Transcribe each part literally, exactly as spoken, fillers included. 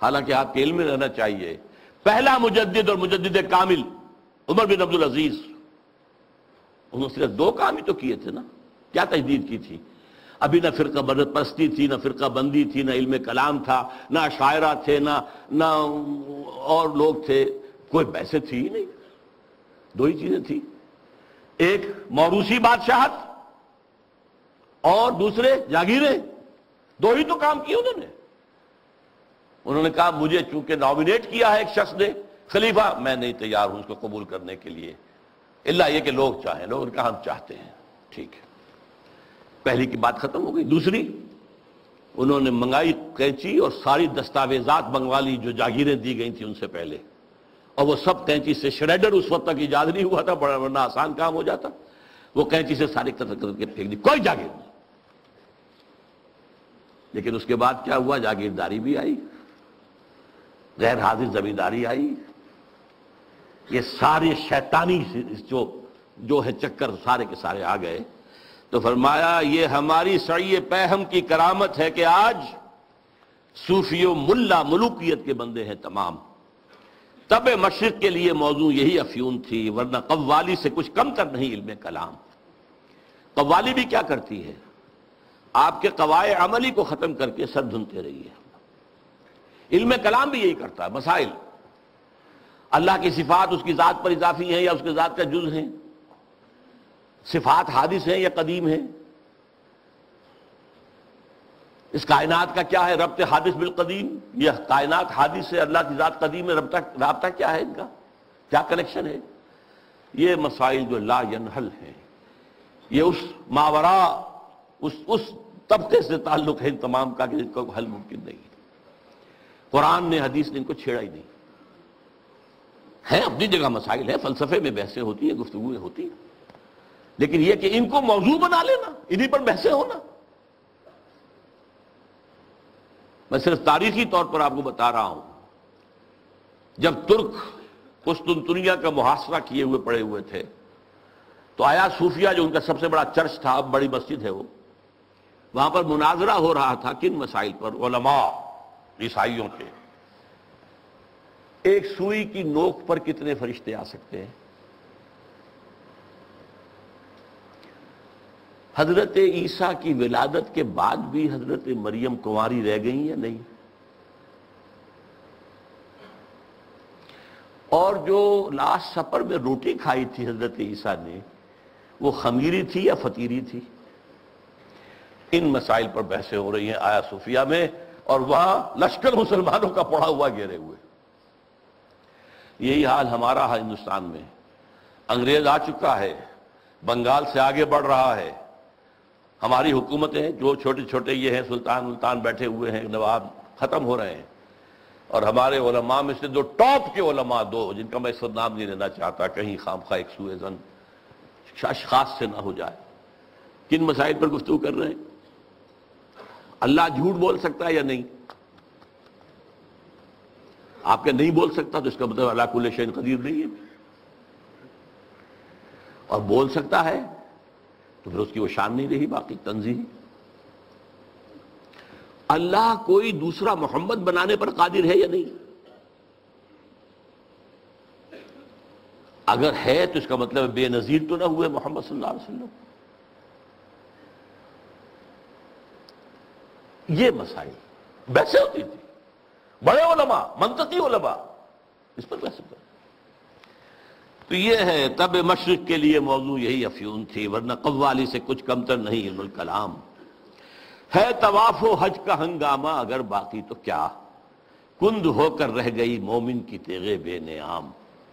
حالانکہ آپ کے علم میں رہنا چاہیے، پہلا مجدد اور مجدد کامل عمر بن عبدالعزیز، انہوں نے صرف دو کام ہی تو کیے تھے نا، کیا تجدید کی تھی؟ ابھی نہ فرقہ بت پرستی تھی، نہ فرقہ بندی تھی، نہ علم کلام تھا، نہ شاعرہ تھے، نہ نہ اور لوگ تھے، کوئی ویسے تھی ہی نہیں، دو ہی چیزیں تھی، ایک موروثی بادشاہت اور دوسرے جاگیریں، دو ہی تو کام کیے انہوں نے۔ انہوں نے کہا مجھے چونکہ نامینیٹ کیا ہے ایک شخص نے خلیفہ، میں نہیں تیار ہوں اس کو قبول کرنے کے لیے، الا یہ کہ لوگ چاہیں، لوگوں نے کہا ہم چاہتے ہیں، ٹھیک ہے، پہلی کی بات ختم ہو گئی۔ دوسری، انہوں نے منگائی قینچی اور ساری دستاویزات منگوا لی جو جاگیریں دی گئی تھیں ان سے پہلے، اور وہ سب قینچی سے، شریڈر اس وقت تک ایجاد نہیں ہوا تھا، بڑا ورنہ آسان کام ہو جاتا، وہ قینچی سے ساری قطر کر کے پھینک دی، کوئی جاگیر نہیں۔ لیکن اس کے بعد کیا ہوا؟ جاگیرداری بھی آئی، غیر حاضر زمینداری آئی، یہ سارے شیطانی جو جو ہے چکر سارے کے سارے آ گئے۔ تو فرمایا یہ ہماری سعی پہم کی کرامت ہے کہ آج صوفی و ملا ملوکیت کے بندے ہیں تمام۔ تب مشرق کے لیے موضوع یہی افیون تھی، ورنہ قوالی سے کچھ کم تر نہیں علم کلام۔ قوالی بھی کیا کرتی ہے؟ آپ کے قواعد عملی کو ختم کر کے سر دھنتے رہی ہے۔ علم کلام بھی یہی کرتا ہے، مسائل، اللہ کی صفات اس کی ذات پر اضافی ہیں یا اس کی ذات کا جز ہیں، صفات حادث ہیں یا قدیم ہیں، اس کائنات کا کیا ہے ربط حادث بالقدیم، یہ کائنات حادث ہے، اللہ کی ذات قدیم ہے، رابطہ رابطہ کیا ہے ان کا، کیا کنیکشن ہے؟ یہ مسائل جو لا ینحل ہیں، یہ اس ماورا اس اس طبقے سے تعلق ہے ان تمام کا کہ ان کو حل ممکن نہیں ہے۔ قرآن نے، حدیث نے ان کو چھیڑا ہی نہیں ہے، اپنی جگہ مسائل ہے، فلسفے میں بحثیں ہوتی ہیں، گفتگویں ہوتی ہیں، لیکن یہ کہ ان کو موضوع بنا لینا، انہی پر بحثیں ہونا۔ میں صرف تاریخی طور پر آپ کو بتا رہا ہوں، جب ترک قسطنطنیہ کا محاصرہ کیے ہوئے پڑے ہوئے تھے تو آیا صوفیہ جو ان کا سب سے بڑا چرچ تھا، بڑی مسجد ہے وہ، وہاں پر مناظرہ ہو رہا تھا کن مسائل پر؟ علماء عیسائیوں کے، ایک سوئی کی نوک پر کتنے فرشتے آ سکتے ہیں؟ حضرت عیسیٰ کی ولادت کے بعد بھی حضرت مریم کنواری رہ گئی یا نہیں؟ اور جو لاسٹ سپر میں روٹی کھائی تھی حضرت عیسیٰ نے، وہ خمیری تھی یا فطیری تھی؟ ان مسائل پر بحثیں ہو رہی ہیں آیا صوفیہ میں، اور وہاں لشکر مسلمانوں کا پڑا ہوا گھیرے ہوئے۔ یہی حال ہمارا ہے ہندوستان میں، انگریز آ چکا ہے، بنگال سے آگے بڑھ رہا ہے، ہماری حکومتیں جو چھوٹے چھوٹے یہ ہیں سلطان ملتان بیٹھے ہوئے ہیں، نواب ختم ہو رہے ہیں، اور ہمارے علماء میں سے دو ٹاپ کے علماء، دو جن کا میں اس وقت نام نہیں لینا چاہتا کہیں خامخواہ ایک سوء ظن اشخاص سے نہ ہو جائے، کن مسائل پر گفتگو کر رہے ہیں؟ اللہ جھوٹ بول سکتا ہے یا نہیں؟ آپ کے نہیں بول سکتا تو اس کا مطلب اللہ کل شیء قدیر نہیں ہے، اور بول سکتا ہے تو پھر اس کی وہ شان نہیں رہی باقی تنزیہی۔ اللہ کوئی دوسرا محمد بنانے پر قادر ہے یا نہیں؟ اگر ہے تو اس کا مطلب بے نظیر تو نہ ہوئے محمد صلی اللہ علیہ وسلم۔ یہ مسائل بحثیں ہوتی تھی، بڑے علماء، منطقی علماء اس پر بحث کرتے۔ تو یہ ہے تب مشرق کے لیے موضوع یہی افیون تھی، ورنہ قوالی سے کچھ کمتر نہیں علم الکلام۔ ہے طواف و حج کا ہنگامہ اگر باقی تو کیا، کند ہو کر رہ گئی مومن کی تیغے بے نیام۔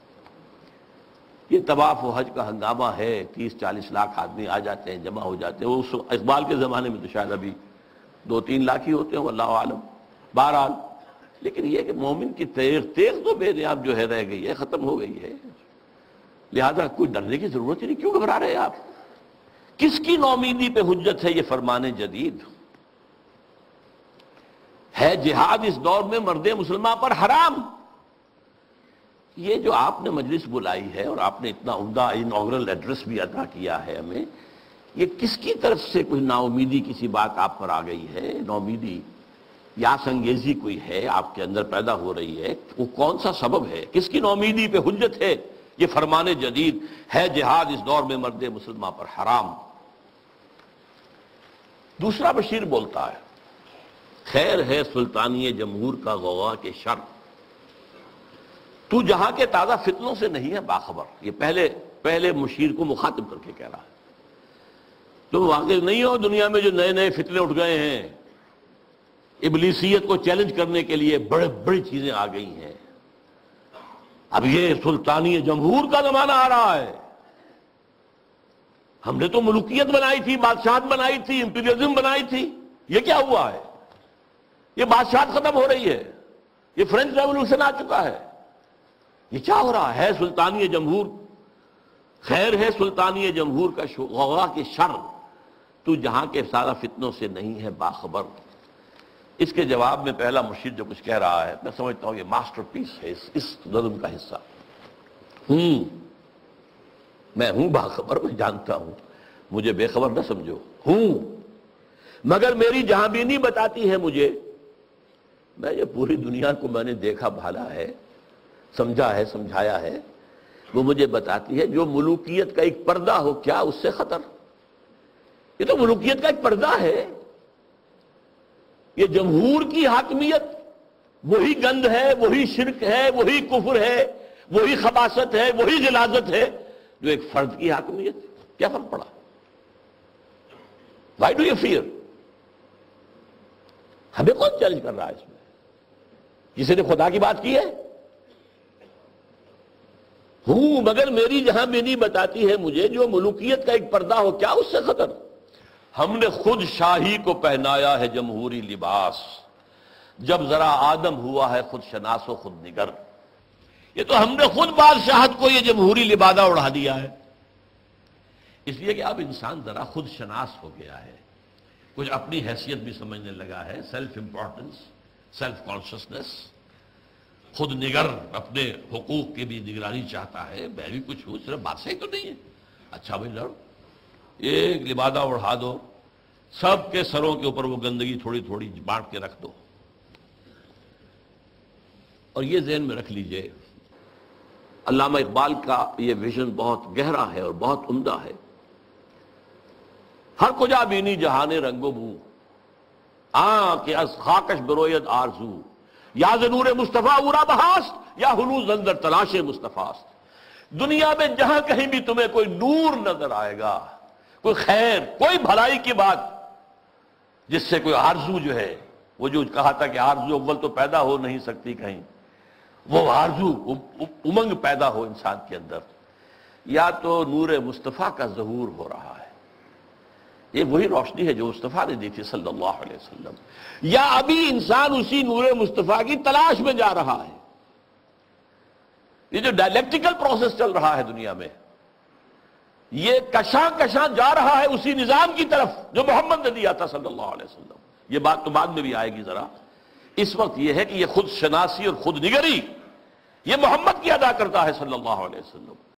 یہ طواف و حج کا ہنگامہ ہے، تیس چالیس لاکھ آدمی آ جاتے ہیں، جمع ہو جاتے ہیں، اس اقبال کے زمانے میں تو شاید ابھی دو تین لاکھ ہی ہوتے ہیں واللہ عالم، بہرحال، لیکن یہ کہ مومن کی تیغ تیغ تو بے نیام جو ہے رہ گئی ہے، ختم ہو گئی ہے، لہذا کوئی ڈرنے کی ضرورت ہی نہیں۔ کیوں گھبرا رہے ہیں آپ؟ کس کی نومیدی پہ حجت ہے یہ فرمان جدید؟ ہے جہاد اس دور میں مرد مسلمان پر حرام۔ یہ جو آپ نے مجلس بلائی ہے اور آپ نے اتنا عمدہ انوگرل ایڈریس بھی ادا کیا ہے ہمیں، یہ کس کی طرف سے کوئی نا امیدی کسی بات آپ پر آ گئی ہے؟ نومیدی یاس انگیزی کوئی ہے آپ کے اندر پیدا ہو رہی ہے، وہ کون سا سبب ہے، کس کی نومیدی پہ حجت ہے؟ یہ فرمان جدید ہے جہاد اس دور میں مرد مسلمہ پر حرام۔ دوسرا بشیر بولتا ہے خیر ہے سلطانی جمہور کا غوغا کے شر، تو جہاں کے تازہ فتنوں سے نہیں ہے باخبر۔ یہ پہلے پہلے مشیر کو مخاطب کر کے کہہ رہا ہے، تم واقف نہیں ہو دنیا میں جو نئے نئے فتنے اٹھ گئے ہیں، ابلیسیت کو چیلنج کرنے کے لیے بڑے بڑی چیزیں آ گئی ہیں۔ اب یہ سلطانی جمہور کا زمانہ آ رہا ہے، ہم نے تو ملوکیت بنائی تھی، بادشاہت بنائی تھی، امپیریلزم بنائی تھی، یہ کیا ہوا ہے؟ یہ بادشاہت ختم ہو رہی ہے، یہ فرینچ ریولوشن آ چکا ہے، یہ کیا ہو رہا ہے؟ سلطانی جمہور، خیر ہے سلطانی جمہور کا غوغا کے شر، تو جہاں کے سارا فتنوں سے نہیں ہے باخبر۔ اس کے جواب میں پہلا مرشد جو کچھ کہہ رہا ہے، میں سمجھتا ہوں یہ ماسٹر پیس ہے اس, اس نظم کا حصہ۔ ہوں میں ہوں باخبر، میں جانتا ہوں، مجھے بے خبر نہ سمجھو، ہوں مگر میری جہاں بینی بتاتی ہے مجھے، میں یہ پوری دنیا کو میں نے دیکھا بھالا ہے، سمجھا ہے، سمجھایا ہے، وہ مجھے بتاتی ہے جو ملوکیت کا ایک پردہ ہو کیا اس سے خطر؟ یہ تو ملوکیت کا ایک پردہ ہے، یہ جمہور کی حاکمیت وہی گند ہے، وہی شرک ہے، وہی کفر ہے، وہی خباثت ہے، وہی غلاظت ہے جو ایک فرد کی حاکمیت۔ کیا فرق پڑا؟ Why do you fear؟ ہمیں کون چیلنج کر رہا ہے اس میں؟ کسی نے خدا کی بات کی ہے؟ ہوں مگر میری جہاں بینی بتاتی ہے مجھے جو ملوکیت کا ایک پردہ ہو کیا اس سے خطر؟ ہم نے خود شاہی کو پہنایا ہے جمہوری لباس، جب ذرا آدم ہوا ہے خود شناس و خود نگر۔ یہ تو ہم نے خود بادشاہت کو یہ جمہوری لبادہ اڑا دیا ہے، اس لیے کہ اب انسان ذرا خود شناس ہو گیا ہے، کچھ اپنی حیثیت بھی سمجھنے لگا ہے، سیلف امپورٹنس، سیلف کانشسنس، خود نگر، اپنے حقوق کی بھی نگرانی چاہتا ہے، میں بھی کچھ ہوں، صرف بادشاہی تو نہیں ہے۔ اچھا بھائی لڑو، ایک لبادہ اڑھا دو، سب کے سروں کے اوپر وہ گندگی تھوڑی تھوڑی بانٹ کے رکھ دو۔ اور یہ ذہن میں رکھ لیجئے، علامہ اقبال کا یہ ویژن بہت گہرا ہے اور بہت عمدہ ہے۔ ہر کجا بینی جہان رنگ و بو، آں کہ از خاکش بروید آرزو، یا ز نور مصطفیٰ اورا بہاست، یا ہنوز اندر تلاش مصطفیٰست۔ دنیا میں جہاں کہیں بھی تمہیں کوئی نور نظر آئے گا، کوئی خیر، کوئی بھلائی کی بات جس سے کوئی آرزو جو ہے، وہ جو کہا تھا کہ آرزو اول تو پیدا ہو نہیں سکتی کہیں، وہ آرزو امنگ پیدا ہو انسان کے اندر، یا تو نور مصطفیٰ کا ظہور ہو رہا ہے، یہ وہی روشنی ہے جو مصطفیٰ نے دی تھی صلی اللہ علیہ وسلم، یا ابھی انسان اسی نور مصطفیٰ کی تلاش میں جا رہا ہے۔ یہ جو ڈائلیکٹیکل پروسیس چل رہا ہے دنیا میں، یہ کشاں کشاں جا رہا ہے اسی نظام کی طرف جو محمد نے دیا تھا صلی اللہ علیہ وسلم۔ یہ بات تو بعد میں بھی آئے گی ذرا، اس وقت یہ ہے کہ یہ خود شناسی اور خود نگری یہ محمد کی ادا کرتا ہے صلی اللہ علیہ وسلم۔